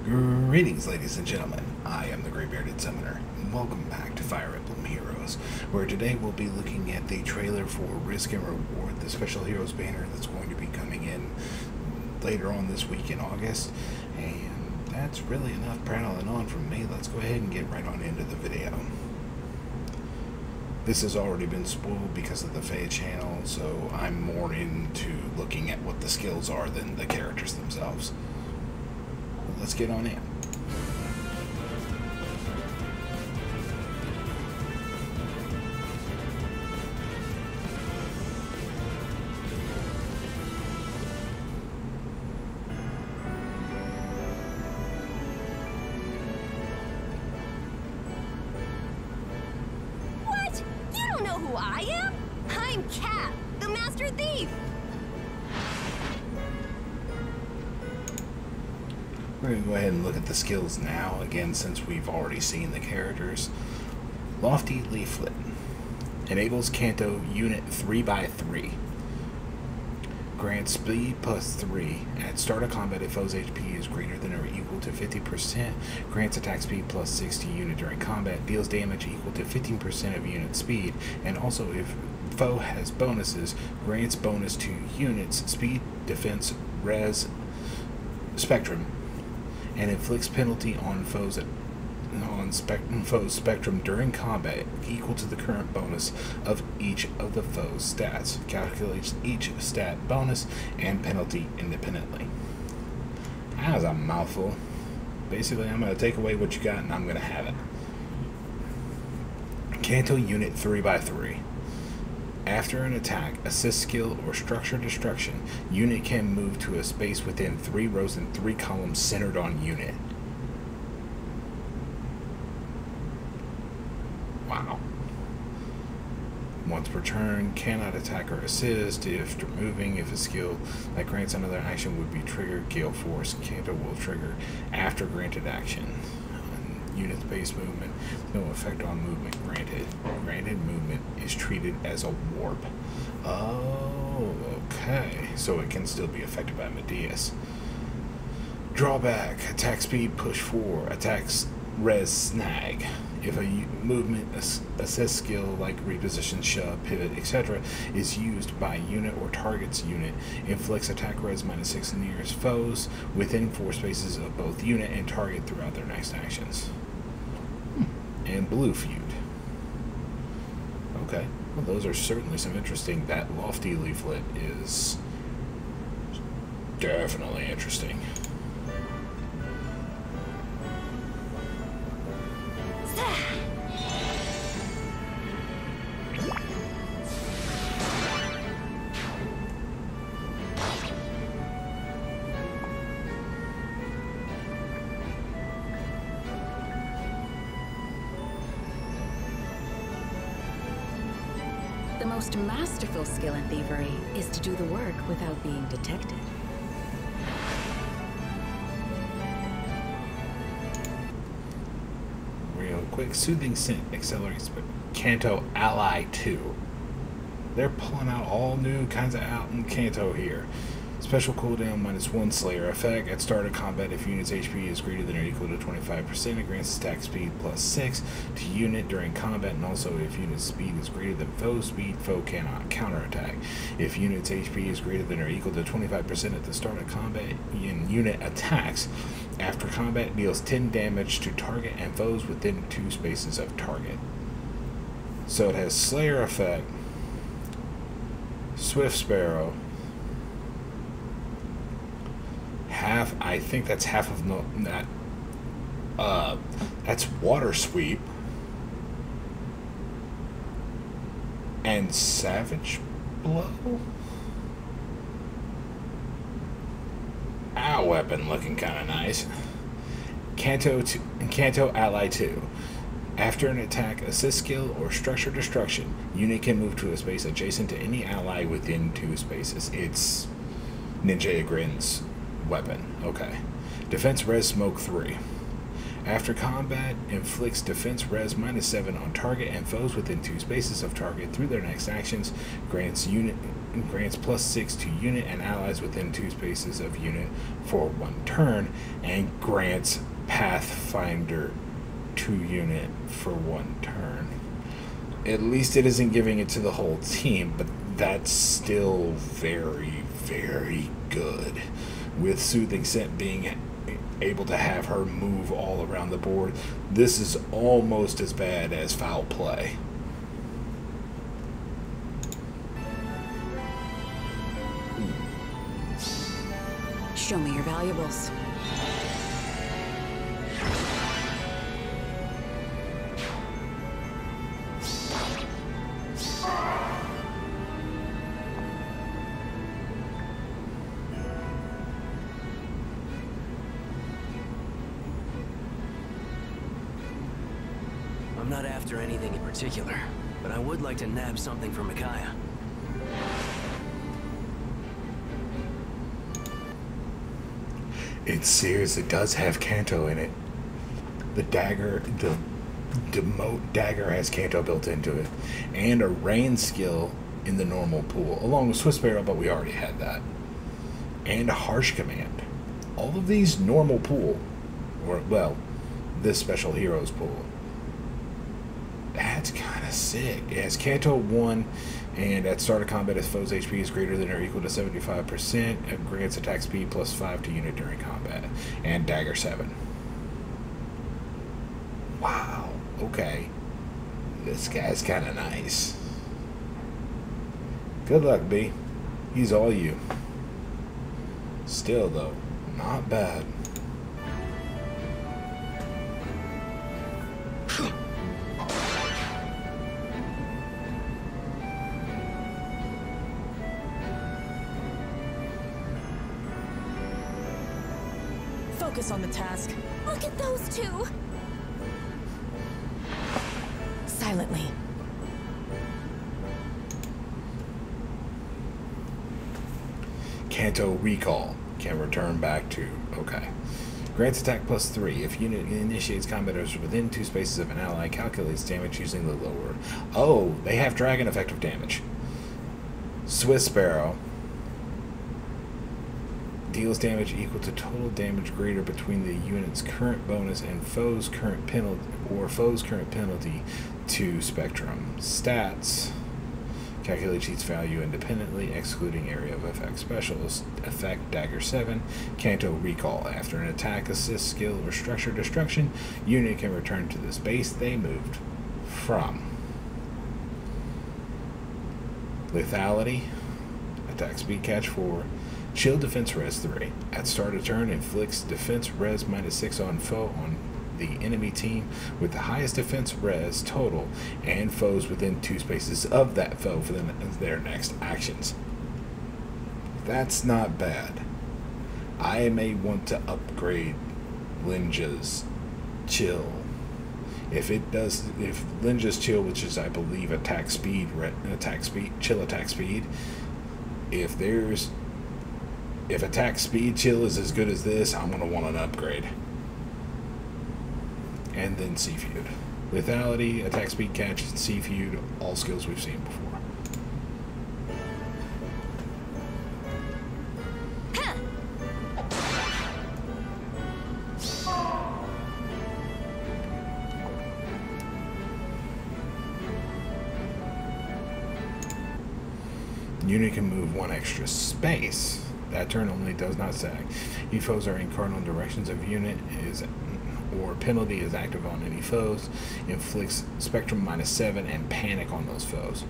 Greetings, ladies and gentlemen. I am the Grey Bearded Summoner. Welcome back to Fire Emblem Heroes, where today we'll be looking at the trailer for Risk and Reward, the Special Heroes banner that's going to be coming in later on this week in August. And that's really enough prattling on from me. Let's go ahead and get right on into the video. This has already been spoiled because of the Faye channel, so I'm more into looking at what the skills are than the characters themselves. Let's get on in. What? You don't know who I am? I'm Cat, the Master Thief. We're going to go ahead and look at the skills now, again, since we've already seen the characters. Lofty Leaflet. Enables Kanto unit 3x3. Grants speed plus 3. At start of combat, if foe's HP is greater than or equal to 50%, grants attack speed plus 6 to unit during combat, deals damage equal to 15% of unit speed, and also if foe has bonuses, grants bonus to units, speed, defense, res, spectrum, and inflicts penalty on foes foe's spectrum during combat equal to the current bonus of each of the foe's stats. Calculates each stat bonus and penalty independently. That was a mouthful. Basically, I'm going to take away what you got and I'm going to have it. Kanto unit 3x3. After an attack, assist skill, or structure destruction, unit can move to a space within 3 rows and 3 columns centered on unit. Wow. Once per turn, cannot attack or assist after moving. If a skill that grants another action would be triggered, Gale Force Kanto will trigger after granted action. Unit's base movement, no effect on movement granted. Granted movement is treated as a warp. Oh, okay. So it can still be affected by Medeus. Drawback, attack speed push 4, attacks res snag. If a movement assist skill like reposition, shove, pivot, etc. is used by unit or target's unit, inflicts attack res -6 nearest foes within 4 spaces of both unit and target throughout their next actions. And Blue Feud. Okay, well those are certainly some interesting. That Lofty Leaflet is definitely interesting. The most masterful skill in thievery is to do the work without being detected. Real quick, Soothing Scent accelerates Kanto Ally 2. They're pulling out all new kinds of out in Kanto here. Special cooldown -1 Slayer effect. At start of combat, if unit's HP is greater than or equal to 25%, it grants attack speed plus 6 to unit during combat, and also if unit's speed is greater than foe's speed, foe cannot counterattack. If unit's HP is greater than or equal to 25% at the start of combat, unit attacks. After combat, deals 10 damage to target and foes within 2 spaces of target. So it has Slayer effect, Swift Sparrow, half, I think that's half of that. That's Water Sweep and Savage Blow. Our weapon looking kind of nice. Kanto Ally 2. After an attack, assist skill, or structure destruction, unit can move to a space adjacent to any ally within 2 spaces. It's Ninja Igrin's weapon. Okay. Defense res smoke 3. After combat, inflicts defense res -7 on target and foes within 2 spaces of target through their next actions. Grants +6 to unit and allies within 2 spaces of unit for 1 turn, and grants Pathfinder to unit for 1 turn. At least it isn't giving it to the whole team, but that's still very, very good. With Soothing Scent being able to have her move all around the board, this is almost as bad as Foul Play. Show me your valuables. I'm not after anything in particular, but I would like to nab something from Micaiah. It seriously does have Canto in it. The dagger, the Demote dagger has Canto built into it, and a rain skill in the normal pool, along with Swiss Barrel, but we already had that, and a harsh command. All of these normal pool, or well, this special heroes pool. That's kind of sick. It has Canto 1, and at start of combat, if foe's HP is greater than or equal to 75%, it grants attack speed +5 to unit during combat, and Dagger 7. Wow, okay. This guy's kind of nice. Good luck, B. He's all you. Still, though, not bad. Focus on the task. Look at those two! Silently. Canto Recall can return back to... Okay. Grants attack +3. If unit initiates combat or is within 2 spaces of an ally, calculates damage using the lower... Oh, they have dragon effective damage. Swiss Sparrow deals damage equal to total damage greater between the unit's current bonus and foe's current penalty, or foe's current penalty to Spectrum. Stats. Calculates each value independently, excluding area of effect. Specialist effect Dagger 7. Canto Recall. After an attack, assist, skill, or structure destruction, unit can return to the space they moved from. Lethality. Attack speed catch 4. Chill defense res 3. At start of turn, inflicts defense res -6 on foe on the enemy team with the highest defense res total and foes within 2 spaces of that foe for their next actions. That's not bad. I may want to upgrade Linja's Chill. If Linja's Chill, which is I believe attack speed, chill attack speed, if attack speed chill is as good as this, I'm going to want an upgrade. And then Sea Feud. Lethality, attack speed catch, and Sea Feud, all skills we've seen before. Unit can move 1 extra space. That turn only does not sag. If foes are in cardinal directions of unit or penalty is active on any foes, inflicts Spectrum -7 and panic on those foes.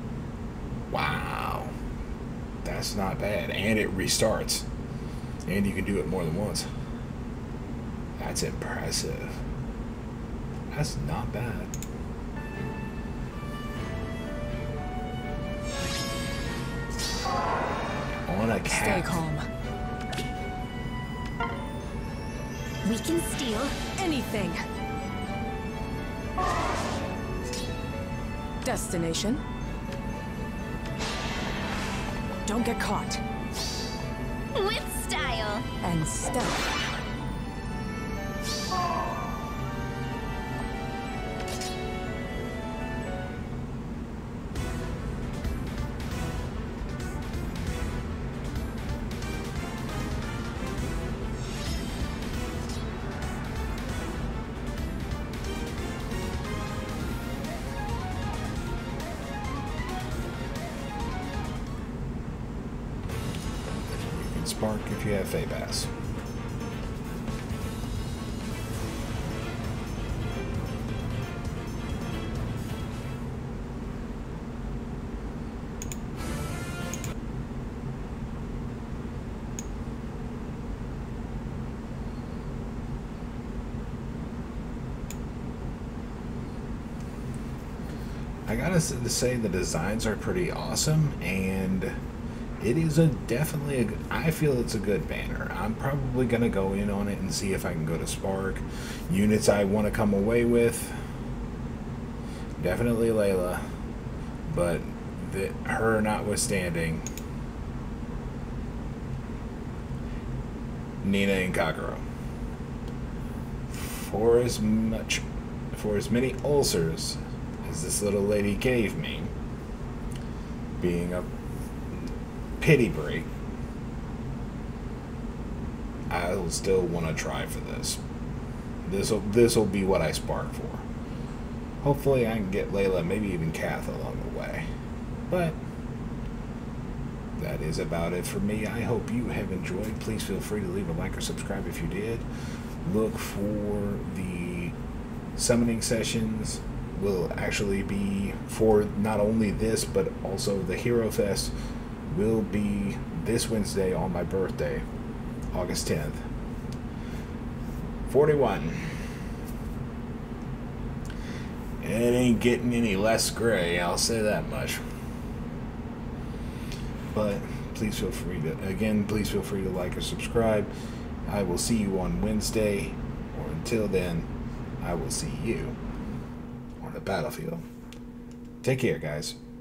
Wow. That's not bad. And it restarts. And you can do it more than once. That's impressive. That's not bad. On a cat. Stay calm. We can steal Anything. Destination. Don't get caught. with style. And stealth. Spark if you have Feh Pass. I gotta say the designs are pretty awesome, and it is definitely I feel it's a good banner. I'm probably gonna go in on it and see if I can go to Spark. Units I want to come away with, definitely Layla, but her notwithstanding, Nina and Kagero. For as many ulcers as this little lady gave me, being a pity break, I'll still want to try for this. This'll be what I spark for. Hopefully I can get Layla, maybe even Kath along the way. But that is about it for me. I hope you have enjoyed. Please feel free to leave a like or subscribe if you did. Look for the summoning sessions. Will actually be for not only this, but also the Hero Fest will be this Wednesday on my birthday, August 10th. 41. It ain't getting any less gray, I'll say that much. But please feel free to like or subscribe. I will see you on Wednesday, or until then, I will see you on the battlefield. Take care, guys.